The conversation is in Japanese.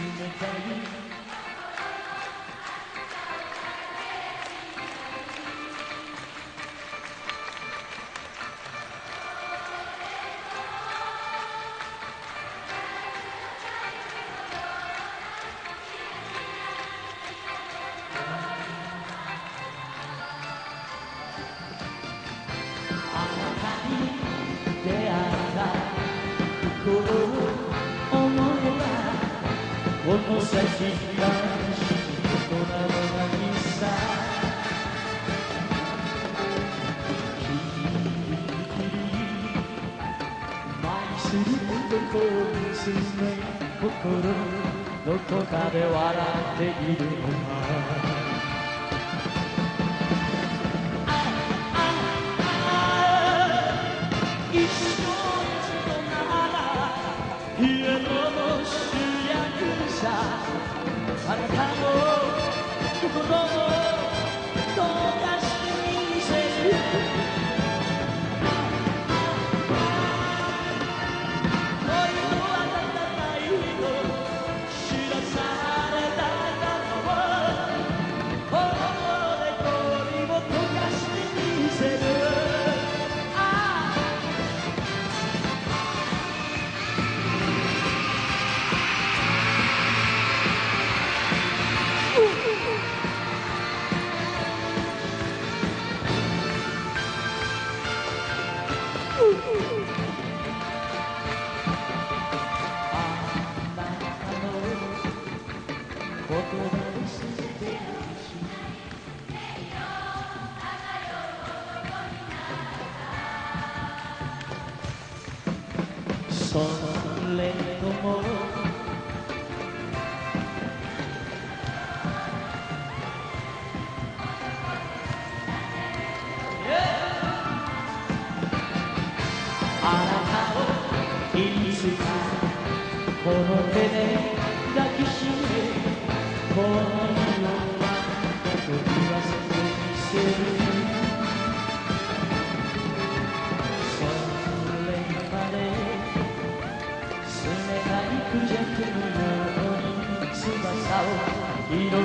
たいあなたに出会った心を思えばこの先がしいことなどないさ愛する男を見つめ心どこかで笑っているのか一生となら家の主役さあなたの心をどうかしてみせる恋の温かいの知らされたから心で恋を溶かしてみせるそれともあなたをいつかこの手で抱きしめこの日を僕言わせてみせるそれまで冷たいクジャクのように翼を広